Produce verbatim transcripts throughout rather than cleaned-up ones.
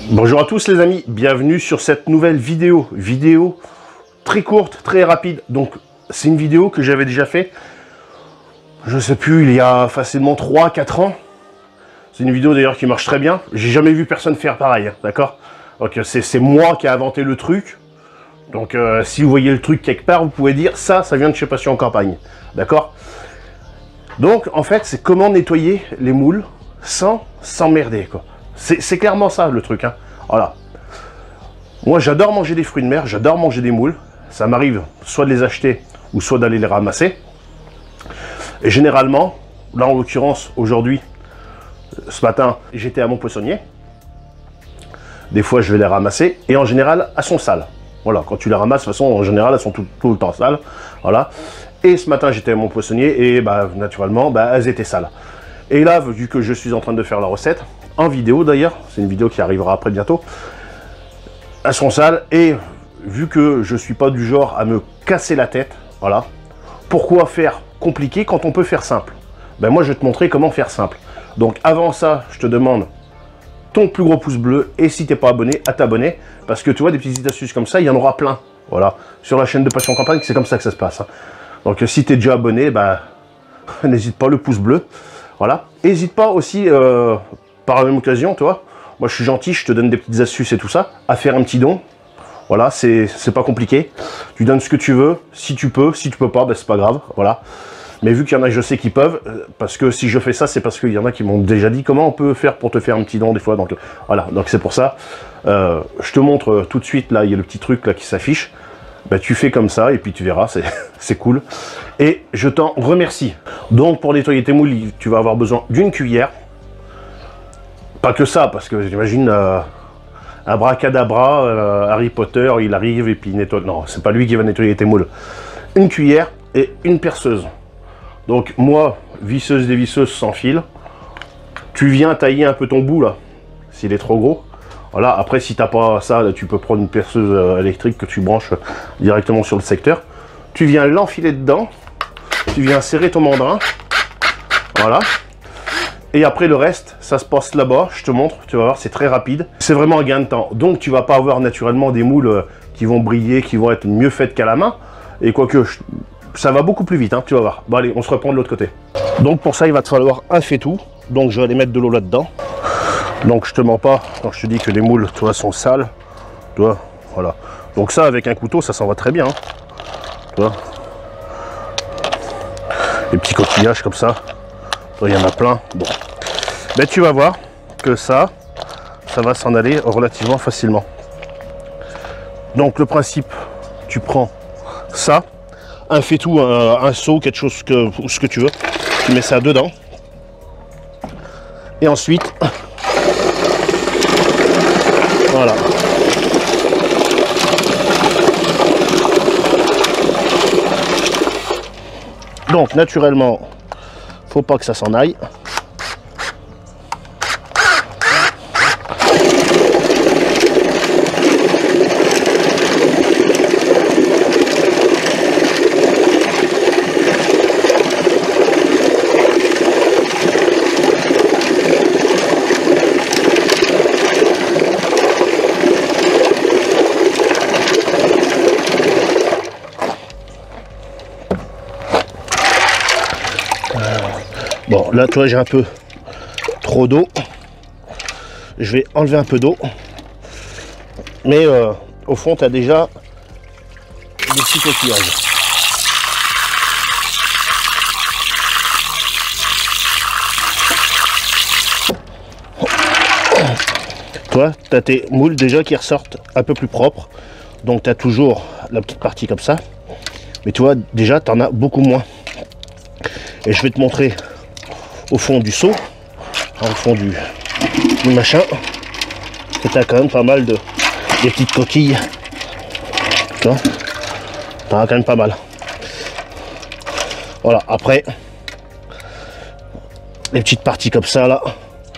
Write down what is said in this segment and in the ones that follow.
Bonjour à tous les amis, bienvenue sur cette nouvelle vidéo. Vidéo très courte, très rapide. Donc c'est une vidéo que j'avais déjà fait, je sais plus, il y a facilement trois quatre ans. C'est une vidéo d'ailleurs qui marche très bien. J'ai jamais vu personne faire pareil, hein, d'accord? Donc c'est moi qui ai inventé le truc. Donc euh, si vous voyez le truc quelque part, vous pouvez dire ça, ça vient de chez Passion en Campagne. D'accord? Donc en fait, c'est comment nettoyer les moules sans s'emmerder, quoi. C'est clairement ça le truc, hein. Voilà. Moi j'adore manger des fruits de mer, j'adore manger des moules. Ça m'arrive soit de les acheter ou soit d'aller les ramasser. Et généralement, là en l'occurrence aujourd'hui, ce matin, j'étais à mon poissonnier. Des fois je vais les ramasser et en général elles sont sales. Voilà, quand tu les ramasses, de toute façon en général elles sont tout, tout le temps sales. Voilà. Et ce matin j'étais à mon poissonnier et bah naturellement bah, elles étaient sales. Et là, vu que je suis en train de faire la recette, en vidéo d'ailleurs, c'est une vidéo qui arrivera après bientôt, elles sont sales et vu que je suis pas du genre à me casser la tête, voilà, pourquoi faire compliqué quand on peut faire simple? Ben moi je vais te montrer comment faire simple. Donc avant ça, je te demande ton plus gros pouce bleu et si t'es pas abonné, à t'abonner, parce que tu vois des petites astuces comme ça, il y en aura plein, voilà, sur la chaîne de Passion en Campagne, c'est comme ça que ça se passe, hein. Donc si tu es déjà abonné, ben n'hésite pas, le pouce bleu, voilà. N'hésite pas aussi, euh, par la même occasion, toi, moi je suis gentil, je te donne des petites astuces et tout ça, à faire un petit don. Voilà, c'est pas compliqué. Tu donnes ce que tu veux, si tu peux, si tu peux pas, ben c'est pas grave, voilà. Mais vu qu'il y en a, je sais qu'ils peuvent, parce que si je fais ça, c'est parce qu'il y en a qui m'ont déjà dit comment on peut faire pour te faire un petit don des fois. Donc voilà, donc c'est pour ça. Euh, je te montre tout de suite, là, il y a le petit truc là qui s'affiche. Ben, tu fais comme ça et puis tu verras, c'est cool. Et je t'en remercie. Donc pour nettoyer tes moules, tu vas avoir besoin d'une cuillère. Pas que ça, parce que j'imagine euh, un bracadabra, euh, Harry Potter, il arrive et puis il nettoie. Non, c'est pas lui qui va nettoyer tes moules. Une cuillère et une perceuse. Donc moi, visseuse dévisseuse sans fil. Tu viens tailler un peu ton bout là, s'il est trop gros. Voilà, après si t'as pas ça, là, tu peux prendre une perceuse électrique que tu branches directement sur le secteur. Tu viens l'enfiler dedans. Tu viens serrer ton mandrin. Voilà. Et après le reste, ça se passe là-bas, je te montre, tu vas voir, c'est très rapide. C'est vraiment un gain de temps. Donc tu vas pas avoir naturellement des moules qui vont briller, qui vont être mieux faites qu'à la main. Et quoique, je... ça va beaucoup plus vite, hein, tu vas voir. Bon allez, on se reprend de l'autre côté. Donc pour ça, il va te falloir un faitout. Donc je vais aller mettre de l'eau là-dedans. Donc je te mens pas quand je te dis que les moules, toi, sont sales. Tu vois, voilà. Donc ça, avec un couteau, ça s'en va très bien. Hein. Tu vois. Les petits coquillages comme ça. Il y en a plein. Bon, ben, tu vas voir que ça, ça va s'en aller relativement facilement. Donc le principe, tu prends ça, un faitout, un, un seau, quelque chose que, ce que tu veux, tu mets ça dedans. Et ensuite, voilà. Donc naturellement, faut pas que ça s'en aille. Bon, là, tu vois, j'ai un peu trop d'eau. Je vais enlever un peu d'eau. Mais euh, au fond, tu as déjà des petits coquillages. Toi, tu as tes moules déjà qui ressortent un peu plus propres. Donc, tu as toujours la petite partie comme ça. Mais tu vois, déjà, tu en as beaucoup moins. Et je vais te montrer au fond du seau, au fond du, du machin, que tu as quand même pas mal de des petites coquilles. Tu vois, tu en as quand même pas mal. Voilà, après, les petites parties comme ça là,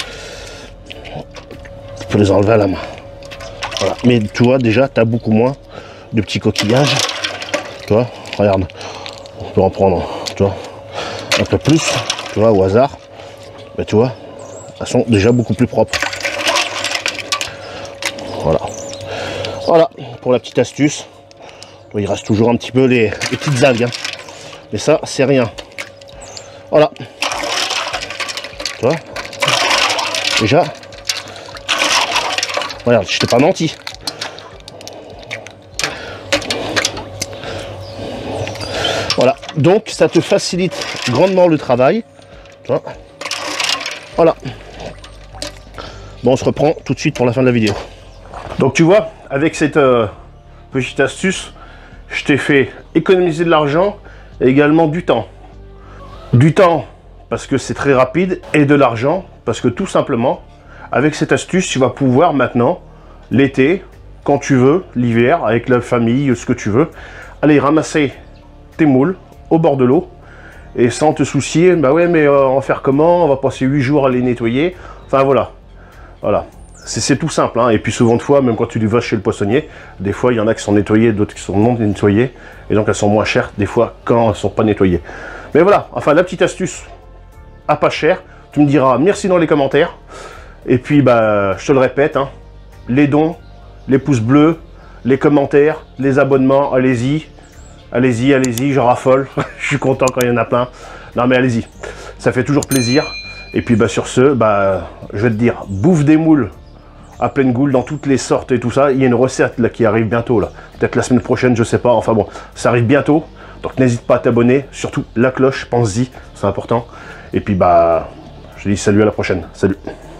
tu peux les enlever à la main. Voilà. Mais tu vois, déjà, tu as beaucoup moins de petits coquillages. Tu vois, regarde, on peut en prendre, tu vois, un peu plus, tu vois, au hasard. Mais tu vois, elles sont déjà beaucoup plus propres. pour la petite astuce. Bon, il reste toujours un petit peu les, les petites algues, hein. Mais ça, c'est rien. Voilà. Tu vois? Déjà. Regarde, je t'ai pas menti. Voilà. Donc, ça te facilite grandement le travail. Tu vois? Voilà. Bon, on se reprend tout de suite pour la fin de la vidéo. Donc, tu vois, avec cette euh, petite astuce, je t'ai fait économiser de l'argent et également du temps. Du temps parce que c'est très rapide et de l'argent parce que tout simplement, avec cette astuce, tu vas pouvoir maintenant, l'été, quand tu veux, l'hiver, avec la famille, ce que tu veux, aller ramasser tes moules au bord de l'eau et sans te soucier, bah ouais, mais euh, en faire comment? On va passer huit jours à les nettoyer. Enfin voilà, voilà. C'est tout simple, hein. Et puis souvent de fois, même quand tu les vas chez le poissonnier, des fois il y en a qui sont nettoyés, d'autres qui sont non nettoyés, et donc elles sont moins chères des fois quand elles ne sont pas nettoyées. Mais voilà, enfin la petite astuce à pas cher, tu me diras merci dans les commentaires, et puis bah je te le répète, hein, les dons, les pouces bleus, les commentaires, les abonnements, allez-y, allez-y, allez-y, je raffole, je suis content quand il y en a plein, non mais allez-y, ça fait toujours plaisir, et puis bah sur ce, bah je vais te dire, bouffe des moules à pleine goule dans toutes les sortes et tout ça. Il y a une recette là qui arrive bientôt là, peut-être la semaine prochaine, je sais pas, enfin bon, ça arrive bientôt, donc n'hésite pas à t'abonner, surtout la cloche, pense-y, c'est important. Et puis bah, je te dis salut, à la prochaine, salut.